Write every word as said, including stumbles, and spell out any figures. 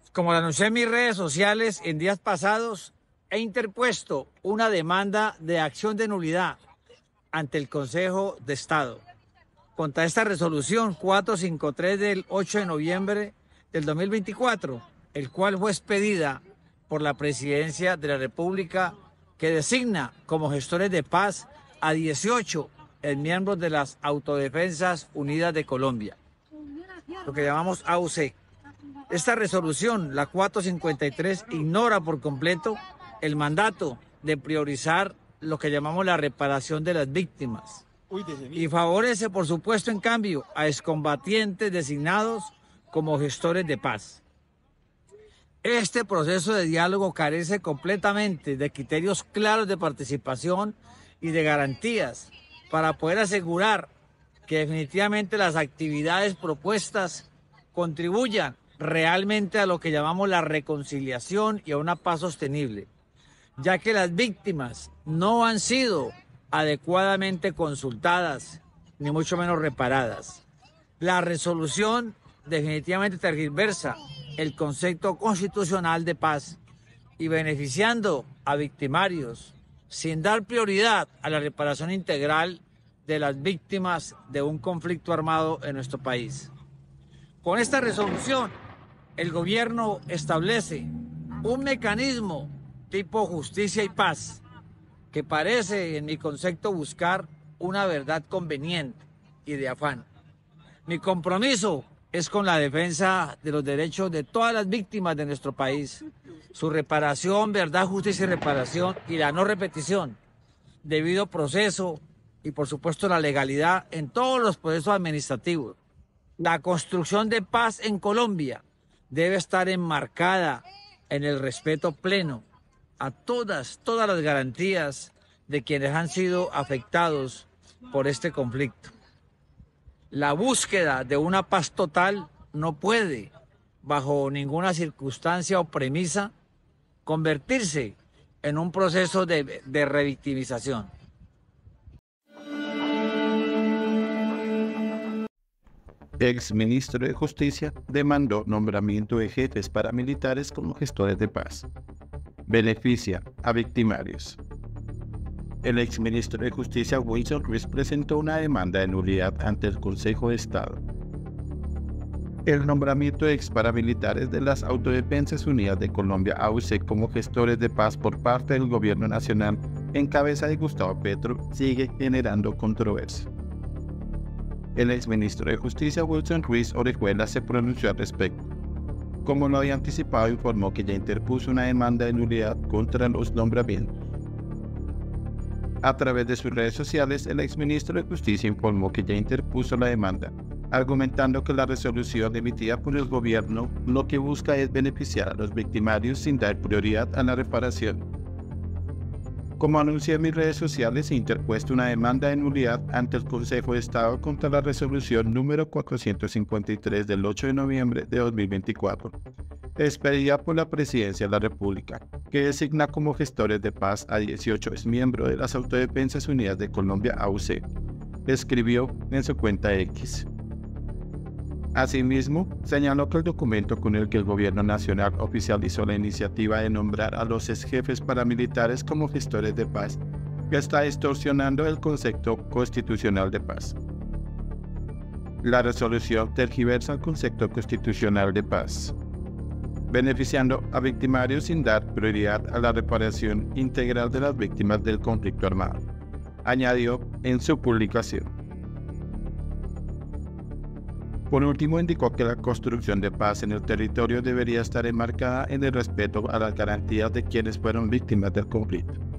Como lo anuncié en mis redes sociales en días pasados, he interpuesto una demanda de acción de nulidad ante el Consejo de Estado contra esta resolución cuatrocientos cincuenta y tres del ocho de noviembre del dos mil veinticuatro, el cual fue expedida por la Presidencia de la República, que designa como gestores de paz a dieciocho miembros de las Autodefensas Unidas de Colombia, lo que llamamos A U C. Esta resolución, la cuatrocientos cincuenta y tres, ignora por completo el mandato de priorizar lo que llamamos la reparación de las víctimas y favorece, por supuesto, en cambio, a excombatientes designados como gestores de paz. Este proceso de diálogo carece completamente de criterios claros de participación y de garantías para poder asegurar que definitivamente las actividades propuestas contribuyan realmente a lo que llamamos la reconciliación y a una paz sostenible, ya que las víctimas no han sido adecuadamente consultadas, ni mucho menos reparadas. La resolución definitivamente tergiversa el concepto constitucional de paz y beneficiando a victimarios sin dar prioridad a la reparación integral de las víctimas de un conflicto armado en nuestro país. Con esta resolución, el gobierno establece un mecanismo tipo justicia y paz que parece, en mi concepto, buscar una verdad conveniente y de afán. Mi compromiso es con la defensa de los derechos de todas las víctimas de nuestro país, su reparación, verdad, justicia y reparación, y la no repetición, debido proceso y, por supuesto, la legalidad en todos los procesos administrativos. La construcción de paz en Colombia debe estar enmarcada en el respeto pleno a todas, todas las garantías de quienes han sido afectados por este conflicto. La búsqueda de una paz total no puede, bajo ninguna circunstancia o premisa, convertirse en un proceso de, de revictimización. Ex ministro de Justicia demandó nombramiento de jefes paramilitares como gestores de paz. Beneficia a victimarios. El ex ministro de Justicia Wilson Ruiz presentó una demanda de nulidad ante el Consejo de Estado. El nombramiento de ex paramilitares de las Autodefensas Unidas de Colombia, A U C, como gestores de paz por parte del gobierno nacional en cabeza de Gustavo Petro sigue generando controversia. El exministro de Justicia Wilson Ruiz Orejuela se pronunció al respecto. Como lo había anticipado, informó que ya interpuso una demanda de nulidad contra los nombramientos. A través de sus redes sociales, el exministro de Justicia informó que ya interpuso la demanda, argumentando que la resolución emitida por el gobierno lo que busca es beneficiar a los victimarios sin dar prioridad a la reparación. Como anuncié en mis redes sociales, he interpuesto una demanda de nulidad ante el Consejo de Estado contra la resolución número cuatrocientos cincuenta y tres del ocho de noviembre de dos mil veinticuatro, expedida por la Presidencia de la República, que designa como gestores de paz a dieciocho exmiembros de las Autodefensas Unidas de Colombia, A U C, escribió en su cuenta X. Asimismo, señaló que el documento con el que el Gobierno Nacional oficializó la iniciativa de nombrar a los exjefes paramilitares como gestores de paz está distorsionando el concepto constitucional de paz. La resolución tergiversa el concepto constitucional de paz, beneficiando a victimarios sin dar prioridad a la reparación integral de las víctimas del conflicto armado, añadió en su publicación. Por último, indicó que la construcción de paz en el territorio debería estar enmarcada en el respeto a las garantías de quienes fueron víctimas del conflicto.